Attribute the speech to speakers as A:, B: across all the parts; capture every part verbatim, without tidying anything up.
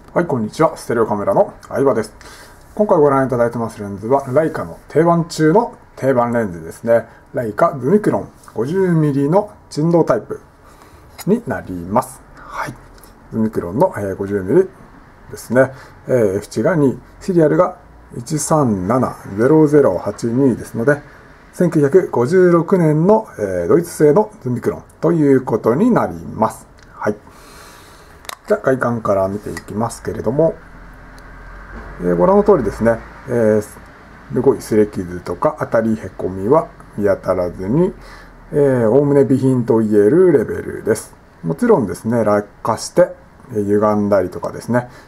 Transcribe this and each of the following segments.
A: はい、こんにちは。ステレオカメラの相葉です。今回ご覧いただいてますレンズは、ライカの定番中の定番レンズですね。ライカズミクロン ごじゅうミリ の振動タイプになります。はい。ズミクロンの ごじゅうミリ ですね。エフ値がに、シリアルがいちさんななゼロゼロはちにですので、せんきゅうひゃくごじゅうろくねんのドイツ製のズミクロンということになります。はい。じゃあ外観から見ていきますけれども、えー、ご覧の通りですね、えー、すごい擦れ傷とか当たりへこみは見当たらずに、おおむね備品と言えるレベルです。もちろんですね、落下して、えー、歪んだりとかですね、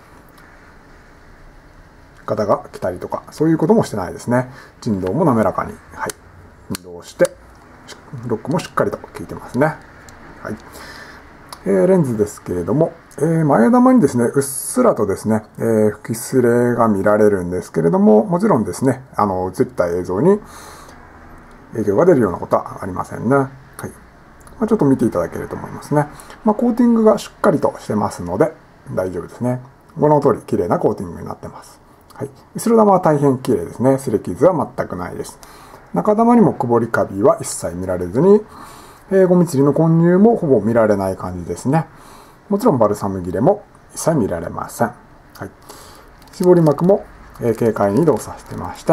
A: ガタが来たりとか、そういうこともしてないですね。振動も滑らかに、はい、振動して、ロックもしっかりと効いてますね。はい。えー、レンズですけれども、えー、前玉にですね、うっすらとですね、えー、吹きすれが見られるんですけれども、もちろんですね、あの、映った映像に影響が出るようなことはありませんね。はい。まあ、ちょっと見ていただけると思いますね。まあ、コーティングがしっかりとしてますので、大丈夫ですね。ご覧の通り、綺麗なコーティングになってます。はい。後ろ玉は大変綺麗ですね。擦れ傷は全くないです。中玉にもくぼりカビは一切見られずに、えー、ゴミ釣りの混入もほぼ見られない感じですね。もちろんバルサム切れも一切見られません。はい。絞り膜も、えー、軽快に動作してまして、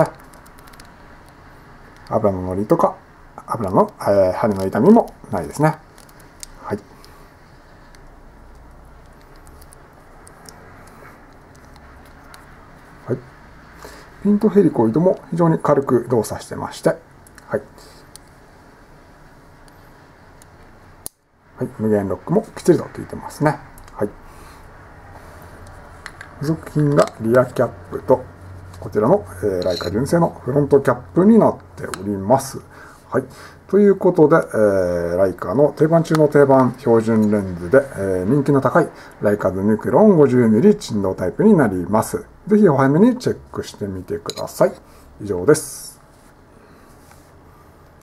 A: 油ののりとか油の、えー、羽の痛みもないですね。はい。はい。ピントヘリコイドも非常に軽く動作してまして、はい。はい、無限ロックもきっちりと効いてますね。はい。付属品がリアキャップと、こちらの、えー、ライカ純正のフロントキャップになっております。はい。ということで、えー、ライカの定番中の定番標準レンズで、えー、人気の高いライカズミクロン ごじゅうミリ 振動タイプになります。ぜひお早めにチェックしてみてください。以上です。